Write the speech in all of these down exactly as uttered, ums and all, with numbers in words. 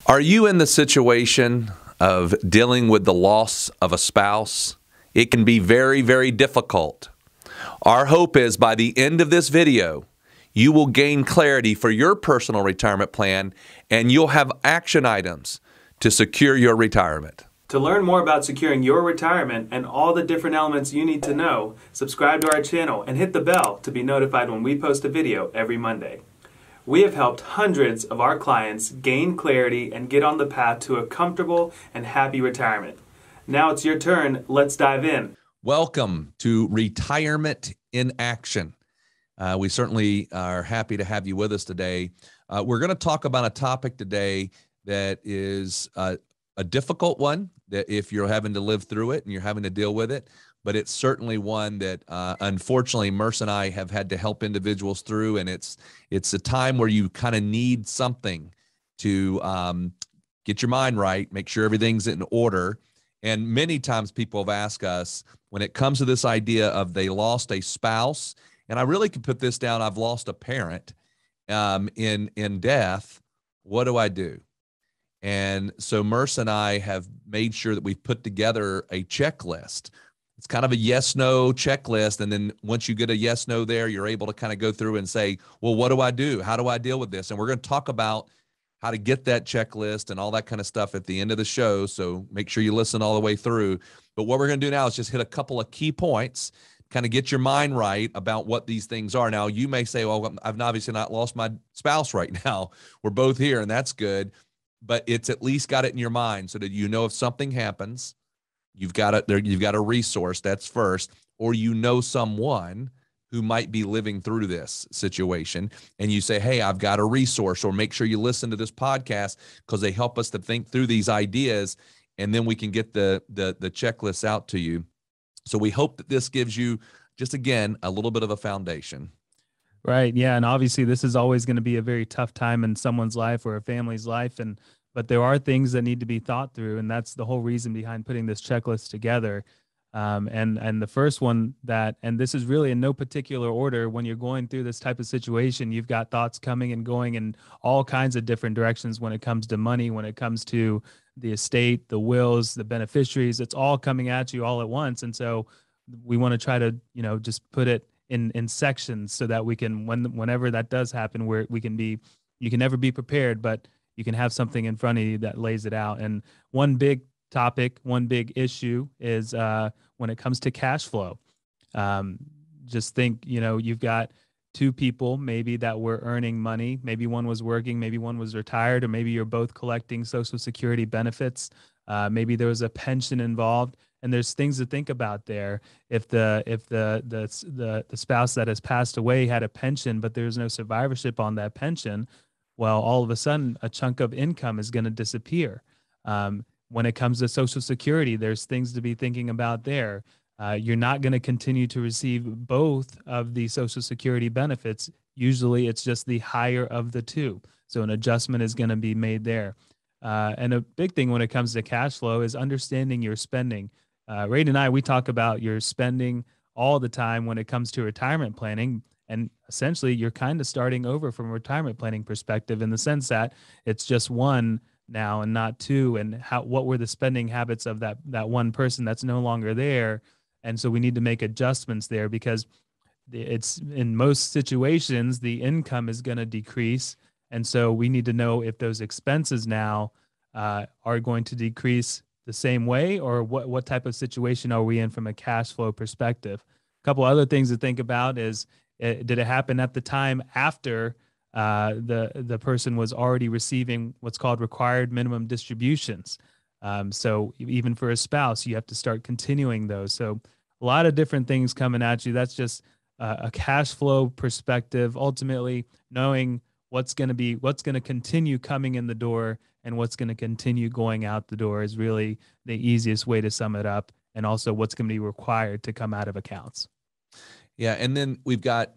Are you in the situation of dealing with the loss of a spouse? It can be very, very difficult. Our hope is by the end of this video, you will gain clarity for your personal retirement plan and you'll have action items to secure your retirement. To learn more about securing your retirement and all the different elements you need to know, subscribe to our channel and hit the bell to be notified when we post a video every Monday. We have helped hundreds of our clients gain clarity and get on the path to a comfortable and happy retirement. Now it's your turn. Let's dive in. Welcome to Retirement in Action. Uh, we certainly are happy to have you with us today. Uh, we're going to talk about a topic today that is uh, a difficult one, that if you're having to live through it and you're having to deal with it, but it's certainly one that uh, unfortunately Merce and I have had to help individuals through, and it's it's a time where you kind of need something to um, get your mind right, make sure everything's in order. And many times people have asked us when it comes to this idea of they lost a spouse, and I really could put this down, I've lost a parent um, in, in death, what do I do? And so Merce and I have made sure that we've put together a checklist. It's kind of a yes-no checklist. And then once you get a yes-no there, you're able to kind of go through and say, well, what do I do? How do I deal with this? And we're going to talk about how to get that checklist and all that kind of stuff at the end of the show. So make sure you listen all the way through. But what we're going to do now is just hit a couple of key points, kind of get your mind right about what these things are. Now, you may say, well, I've obviously not lost my spouse right now. We're both here, and that's good. But it's at least got it in your mind so that you know if something happens, you've got a, there, you've got a resource, that's first, or you know someone who might be living through this situation, and you say, hey, I've got a resource, or make sure you listen to this podcast because they help us to think through these ideas, and then we can get the, the, the checklist out to you. So we hope that this gives you, just again, a little bit of a foundation. Right. Yeah. And obviously this is always going to be a very tough time in someone's life or a family's life. And, but there are things that need to be thought through. And that's the whole reason behind putting this checklist together. Um, and, and the first one that, and this is really in no particular order, when you're going through this type of situation, you've got thoughts coming and going in all kinds of different directions when it comes to money, when it comes to the estate, the wills, the beneficiaries, it's all coming at you all at once. And so we want to try to, you know, just put it in, in sections so that we can, when, whenever that does happen, where we can be, you can never be prepared, but you can have something in front of you that lays it out. And one big topic, one big issue is uh, when it comes to cash flow. Um, just think, you know, you've got two people maybe that were earning money. Maybe one was working, maybe one was retired, or maybe you're both collecting Social Security benefits. Uh, maybe there was a pension involved. And there's things to think about there. If the if the the the the spouse that has passed away had a pension, but there's no survivorship on that pension, well, all of a sudden a chunk of income is going to disappear. Um, when it comes to Social Security, there's things to be thinking about there. Uh, you're not going to continue to receive both of the Social Security benefits. Usually, it's just the higher of the two. So an adjustment is going to be made there. Uh, and a big thing when it comes to cash flow is understanding your spending. Uh, Ray and I, we talk about your spending all the time when it comes to retirement planning. And essentially, you're kind of starting over from a retirement planning perspective in the sense that it's just one now and not two. And how what were the spending habits of that, that one person that's no longer there? And so we need to make adjustments there because it's in most situations, the income is going to decrease. And so we need to know if those expenses now uh, are going to decrease the same way, or what, what type of situation are we in from a cash flow perspective? A couple other things to think about is, it, did it happen at the time after uh, the, the person was already receiving what's called required minimum distributions? Um, so even for a spouse, you have to start continuing those. So a lot of different things coming at you. That's just uh, a cash flow perspective, ultimately knowing what's going to be, what's going to continue coming in the door and what's going to continue going out the door is really the easiest way to sum it up. And also what's going to be required to come out of accounts. Yeah. And then we've got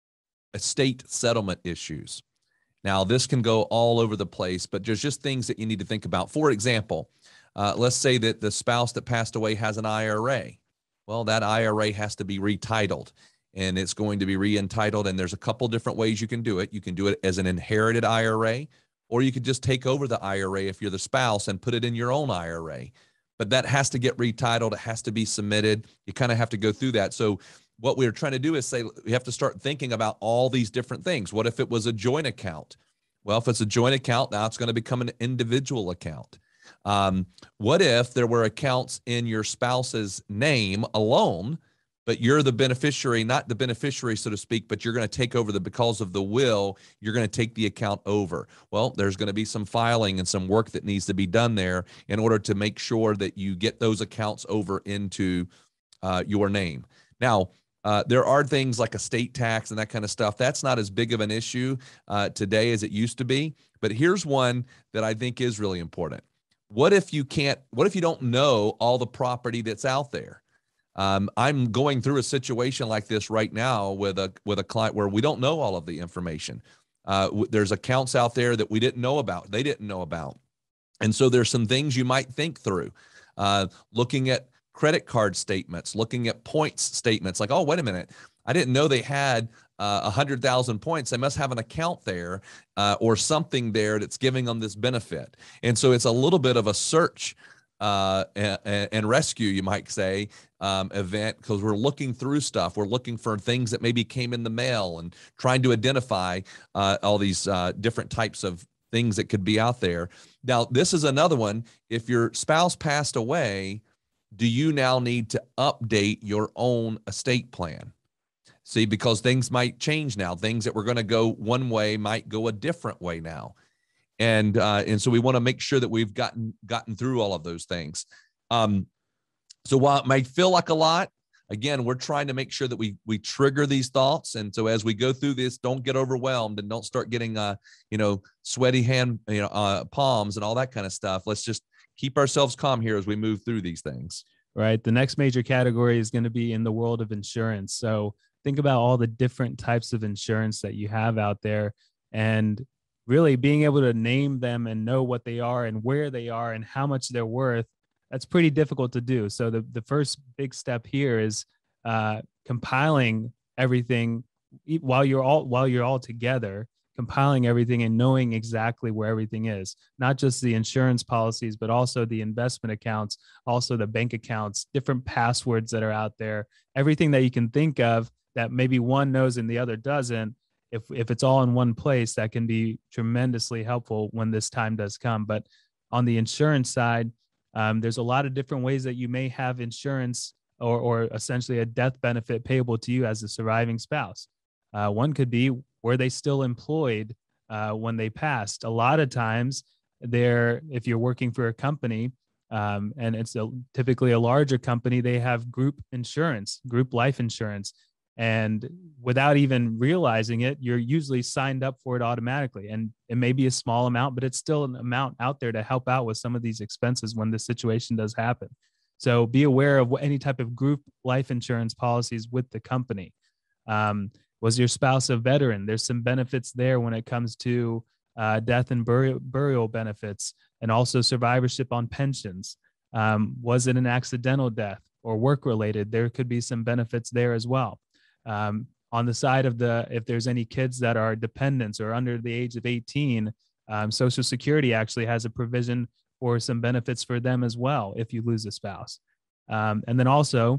estate settlement issues. Now, this can go all over the place, but there's just things that you need to think about. For example, uh, let's say that the spouse that passed away has an I R A. Well, that I R A has to be retitled, and it's going to be re-entitled, and there's a couple different ways you can do it. You can do it as an inherited I R A, or you could just take over the I R A if you're the spouse and put it in your own I R A. But that has to get retitled. It has to be submitted. You kind of have to go through that. So what we're trying to do is say, we have to start thinking about all these different things. What if it was a joint account? Well, if it's a joint account, now it's going to become an individual account. Um, what if there were accounts in your spouse's name alone, but you're the beneficiary, not the beneficiary, so to speak, but you're going to take over the, because of the will, you're going to take the account over. Well, there's going to be some filing and some work that needs to be done there in order to make sure that you get those accounts over into uh, your name. Now, uh, there are things like estate tax and that kind of stuff. That's not as big of an issue uh, today as it used to be. But here's one that I think is really important. What if you can't, what if you don't know all the property that's out there? Um, I'm going through a situation like this right now with a with a client where we don't know all of the information. Uh, w- there's accounts out there that we didn't know about. They didn't know about. And so there's some things you might think through. Uh, looking at credit card statements, looking at points statements, like, oh, wait a minute. I didn't know they had uh, one hundred thousand points. They must have an account there uh, or something there that's giving them this benefit. And so it's a little bit of a search uh, and, and rescue, you might say, um, event, because we're looking through stuff. We're looking for things that maybe came in the mail and trying to identify uh, all these uh, different types of things that could be out there. Now, this is another one. If your spouse passed away, do you now need to update your own estate plan? See, because things might change now. Things that were going to go one way might go a different way now. And uh, and so we want to make sure that we've gotten gotten through all of those things. Um, so while it might feel like a lot, again, we're trying to make sure that we we trigger these thoughts. And so as we go through this, don't get overwhelmed and don't start getting uh you know sweaty hand you know uh, palms and all that kind of stuff. Let's just keep ourselves calm here as we move through these things. Right. The next major category is going to be in the world of insurance. So think about all the different types of insurance that you have out there, and really being able to name them and know what they are and where they are and how much they're worth. That's pretty difficult to do. So the, the first big step here is uh, compiling everything while you're all while you're all together, compiling everything and knowing exactly where everything is, not just the insurance policies, but also the investment accounts, also the bank accounts, different passwords that are out there, everything that you can think of that maybe one knows and the other doesn't. If, if it's all in one place, that can be tremendously helpful when this time does come. But on the insurance side, um, there's a lot of different ways that you may have insurance or, or essentially a death benefit payable to you as a surviving spouse. Uh, one could be, were they still employed uh, when they passed? A lot of times, they're, if you're working for a company, um, and it's a, typically a larger company, they have group insurance, group life insurance. And without even realizing it, you're usually signed up for it automatically. And it may be a small amount, but it's still an amount out there to help out with some of these expenses when the situation does happen. So be aware of any type of group life insurance policies with the company. Um, was your spouse a veteran? There's some benefits there when it comes to uh, death and burial, burial benefits, and also survivorship on pensions. Um, was it an accidental death or work-related? There could be some benefits there as well. Um, on the side of the, if there's any kids that are dependents or under the age of eighteen, um, Social Security actually has a provision for some benefits for them as well if you lose a spouse. Um, and then also,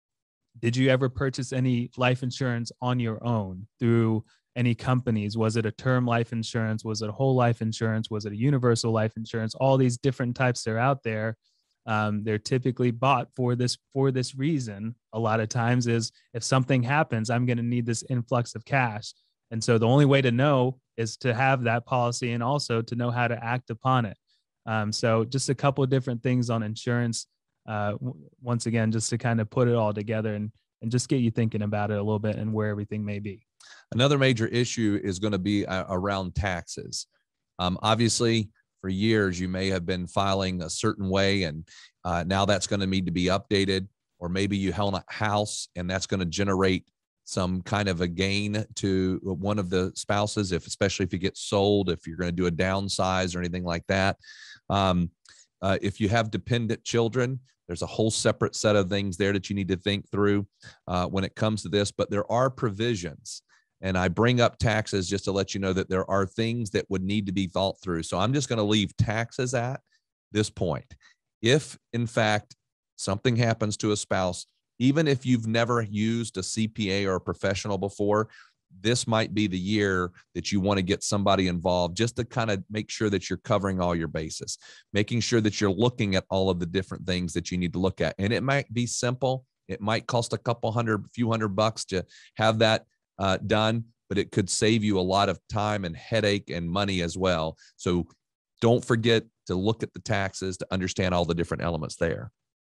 did you ever purchase any life insurance on your own through any companies? Was it a term life insurance? Was it a whole life insurance? Was it a universal life insurance? All these different types that are out there. Um, they're typically bought for this for this reason. A lot of times is, if something happens, I'm going to need this influx of cash. And so the only way to know is to have that policy and also to know how to act upon it. Um, so just a couple of different things on insurance. Uh, w- once again, just to kind of put it all together and, and just get you thinking about it a little bit and where everything may be. Another major issue is going to be uh, around taxes. Um, obviously, for years, you may have been filing a certain way, and uh, now that's going to need to be updated. Or maybe you held a house and that's going to generate some kind of a gain to one of the spouses, if especially if it gets sold, if you're going to do a downsize or anything like that. Um, uh, if you have dependent children, there's a whole separate set of things there that you need to think through uh, when it comes to this. But there are provisions. And I bring up taxes just to let you know that there are things that would need to be thought through. So I'm just going to leave taxes at this point. If, in fact, something happens to a spouse, even if you've never used a C P A or a professional before, this might be the year that you want to get somebody involved just to kind of make sure that you're covering all your bases, making sure that you're looking at all of the different things that you need to look at. And it might be simple. It might cost a couple hundred, few hundred bucks to have that uh, done, but it could save you a lot of time and headache and money as well. So don't forget to look at the taxes to understand all the different elements there.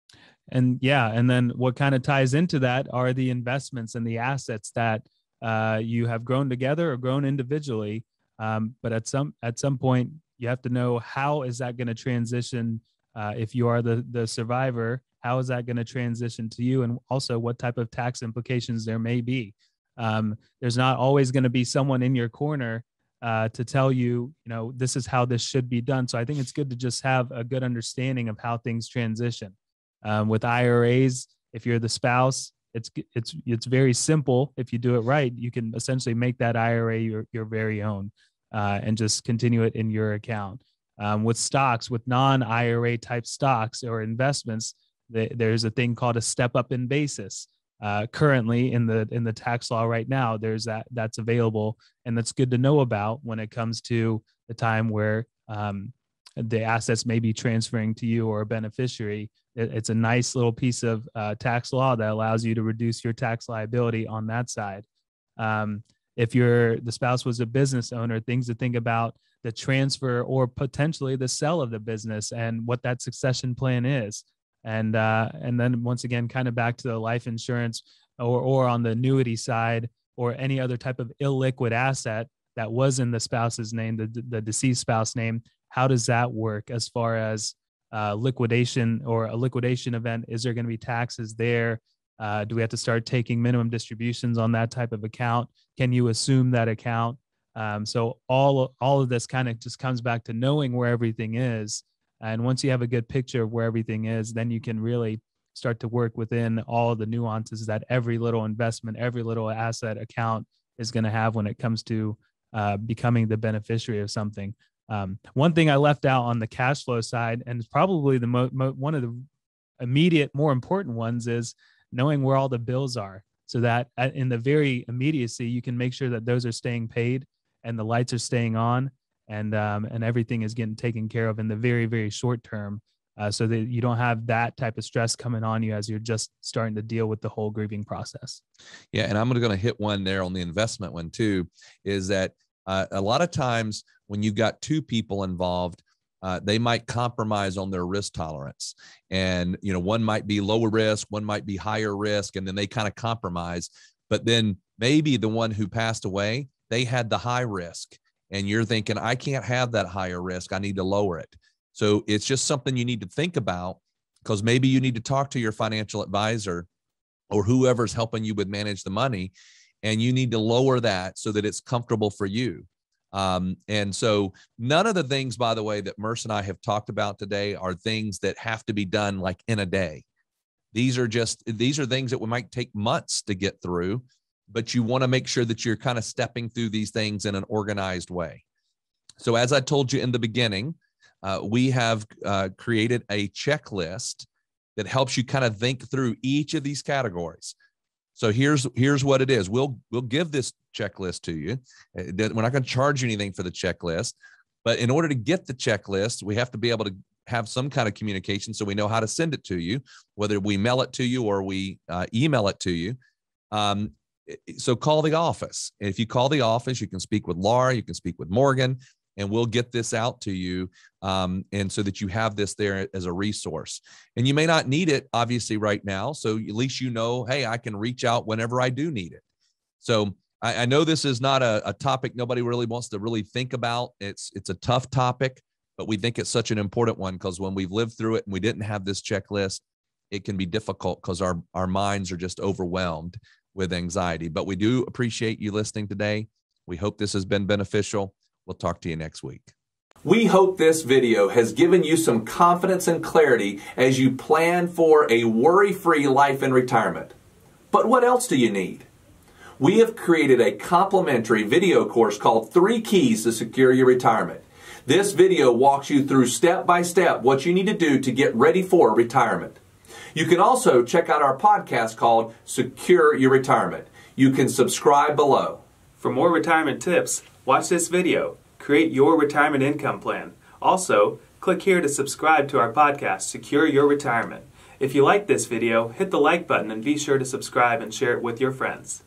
And yeah, and then what kind of ties into that are the investments and the assets that uh, you have grown together or grown individually. Um, but at some at some point, you have to know, how is that going to transition? Uh, if you are the the survivor, how is that going to transition to you? And also, what type of tax implications there may be. Um, there's not always going to be someone in your corner uh, to tell you, you know, this is how this should be done. So I think it's good to just have a good understanding of how things transition. Um, with I R As, if you're the spouse, it's it's it's very simple. If you do it right, you can essentially make that I R A your, your very own uh, and just continue it in your account. Um, with stocks, with non-I R A type stocks or investments, th- there's a thing called a step up in basis. Uh, currently in the in the tax law right now, there's that that's available, and that's good to know about when it comes to the time where um, the assets may be transferring to you or a beneficiary. It's a nice little piece of uh, tax law that allows you to reduce your tax liability on that side. Um, if you're the spouse was a business owner, things to think about: the transfer or potentially the sale of the business and what that succession plan is. And uh, and then once again, kind of back to the life insurance or or on the annuity side or any other type of illiquid asset that was in the spouse's name, the, the deceased spouse name. How does that work as far as uh, liquidation or a liquidation event? Is there going to be taxes there? Uh, do we have to start taking minimum distributions on that type of account? Can you assume that account? Um, so all, all of this kind of just comes back to knowing where everything is. And once you have a good picture of where everything is, then you can really start to work within all of the nuances that every little investment, every little asset account is going to have when it comes to uh, becoming the beneficiary of something. Um, one thing I left out on the cash flow side, and it's probably the mo- mo- one of the immediate, more important ones, is knowing where all the bills are, so that in the very immediacy, you can make sure that those are staying paid and the lights are staying on, and um, and everything is getting taken care of in the very, very short term, uh, so that you don't have that type of stress coming on you as you're just starting to deal with the whole grieving process. Yeah, and I'm going to hit one there on the investment one too, is that uh, a lot of times when you've got two people involved, uh, they might compromise on their risk tolerance. And, you know, one might be lower risk, one might be higher risk, and then they kind of compromise. But then maybe the one who passed away, they had the high risk. And you're thinking, I can't have that higher risk. I need to lower it. So it's just something you need to think about, because maybe you need to talk to your financial advisor or whoever's helping you with manage the money, and you need to lower that so that it's comfortable for you. Um, and so none of the things, by the way, that Merce and I have talked about today are things that have to be done like in a day. These are just, these are things that we might take months to get through, but you want to make sure that you're kind of stepping through these things in an organized way. So as I told you in the beginning, uh, we have uh, created a checklist that helps you kind of think through each of these categories. So here's here's what it is. We'll we'll give this checklist to you. We're not going to charge you anything for the checklist, but in order to get the checklist, we have to be able to have some kind of communication so we know how to send it to you, whether we mail it to you or we uh, email it to you. Um, so call the office. And if you call the office, you can speak with Laura, you can speak with Morgan, and we'll get this out to you. Um, and so that you have this there as a resource. And you may not need it, obviously, right now. So at least you know, hey, I can reach out whenever I do need it. So I, I know this is not a, a topic nobody really wants to really think about. It's, it's a tough topic, but we think it's such an important one, because when we've lived through it and we didn't have this checklist, it can be difficult because our, our minds are just overwhelmed with anxiety. But we do appreciate you listening today. We hope this has been beneficial. We'll talk to you next week. We hope this video has given you some confidence and clarity as you plan for a worry-free life in retirement. But what else do you need? we have created a complimentary video course called Three Keys to Secure Your Retirement. This video walks you through step by step what you need to do to get ready for retirement. You can also check out our podcast called Secure Your Retirement. You can subscribe below. For more retirement tips, watch this video. Create your retirement income plan. Also, click here to subscribe to our podcast, Secure Your Retirement. If you like this video, hit the like button and be sure to subscribe and share it with your friends.